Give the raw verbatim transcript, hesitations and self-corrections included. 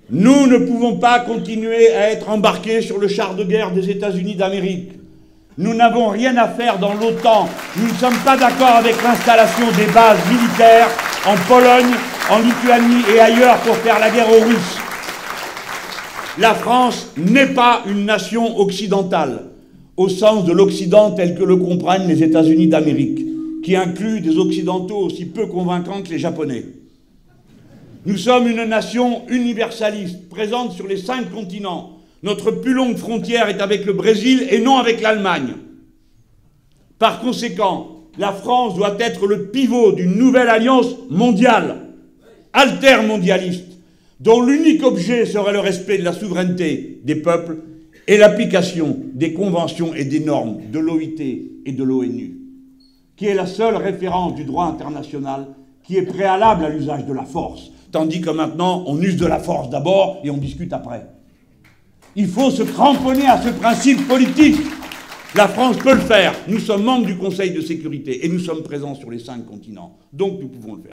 Nous ne pouvons pas continuer à être embarqués sur le char de guerre des États-Unis d'Amérique. Nous n'avons rien à faire dans l'OTAN. Nous ne sommes pas d'accord avec l'installation des bases militaires en Pologne, en Lituanie et ailleurs pour faire la guerre aux Russes. La France n'est pas une nation occidentale, au sens de l'Occident tel que le comprennent les États-Unis d'Amérique, qui inclut des Occidentaux aussi peu convaincants que les Japonais. Nous sommes une nation universaliste, présente sur les cinq continents. Notre plus longue frontière est avec le Brésil et non avec l'Allemagne. Par conséquent, la France doit être le pivot d'une nouvelle alliance mondiale, altermondialiste, dont l'unique objet serait le respect de la souveraineté des peuples et l'application des conventions et des normes de l'O I T et de l'ONU, qui est la seule référence du droit international qui est préalable à l'usage de la force, tandis que maintenant, on use de la force d'abord et on discute après. Il faut se cramponner à ce principe politique. La France peut le faire. Nous sommes membres du Conseil de sécurité et nous sommes présents sur les cinq continents. Donc nous pouvons le faire.